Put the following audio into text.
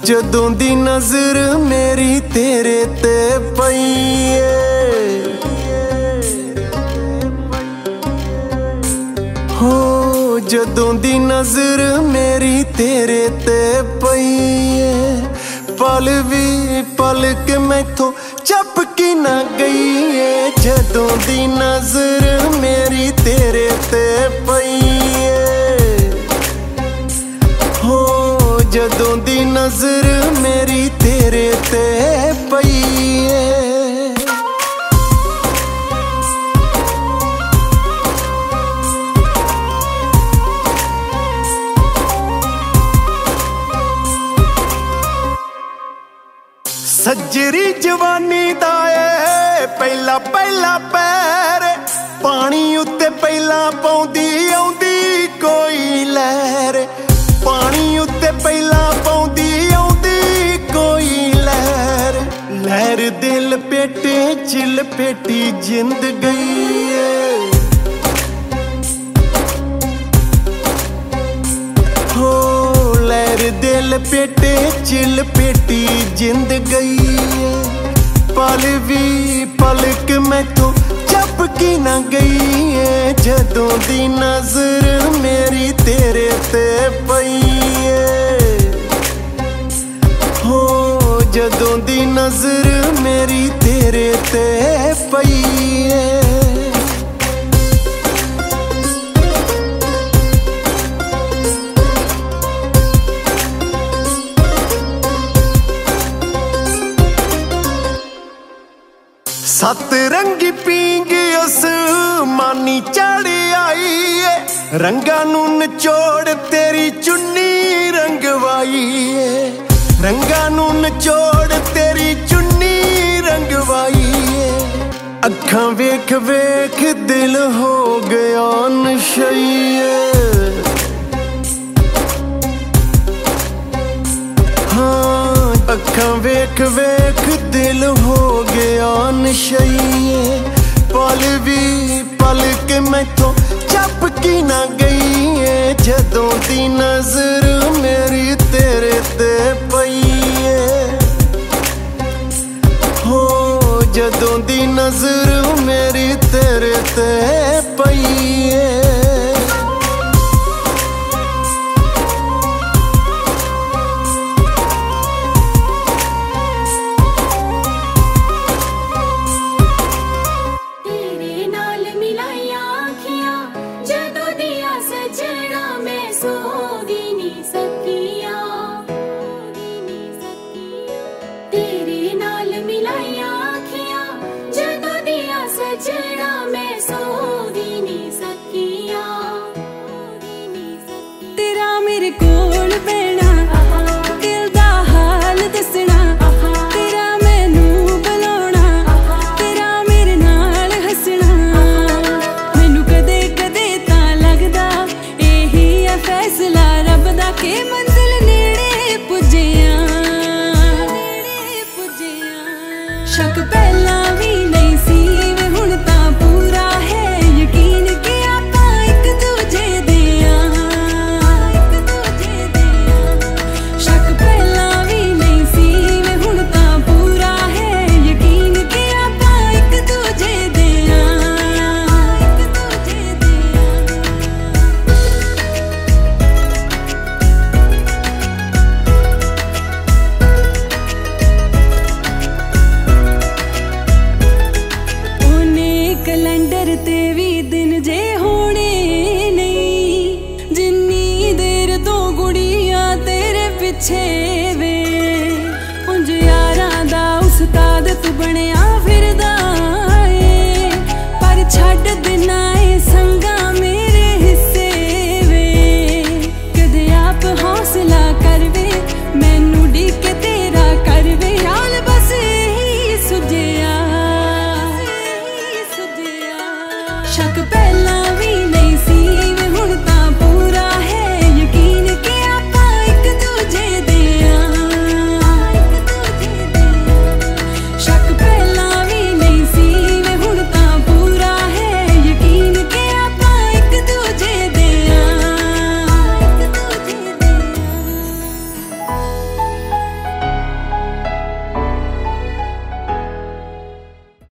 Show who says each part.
Speaker 1: जदों दी नजर मेरी तेरे ते पई हो, जदों दी नजर मेरी तेरे ते पई पल भी पलक मैथों झपकी ना गई है। जदों दी नजर मेरी तेरे ते पई हो, जदों दी नजर मेरी तेरे ते पई सज्जरी जवानी दा पहला पहला पैर पानी उत्ते पहला पौंदी आउंदी कोई लहर, पानी उत्ते पहला पौंदी आउंदी कोई लहर। लहर दे लपेटे च लपेटी जिंद गई हो, लहर दे लपेटे च लपेटी जिंद गई पल भी पलक मैथों झपकी ना गई है। जदों दी नजर मेरी तेरे ते पई हो, जदों दी नजर मेरी तेरे ते पई सत रंगी पींग आसमानी चढ़ आई है, रंगा नू निचोड़ तेरी चुन्नी रंगवाई है, रंगा नू निचोड़ तेरी चुन्नी रंगवाई है। अखां वेख वेख दिल हो गया नशईए, हाँ अखां वेख वेख दिल हो गया नशईए। पल भी पलक मैथों झपकी ना गई है। जदों दी नजर मेरी तेरे ते पई हो, जदों दी नजर मेरी तेरे ते पई
Speaker 2: कोल बैना दिल दा हाल दसना, तेरा मैनू बुलाना, तेरा मेरे नाल हसना। मैनू कदे कदे तां लगदा यही है फैसला रब दा के मंजिल नेड़े पुज्जे आ। शक पहला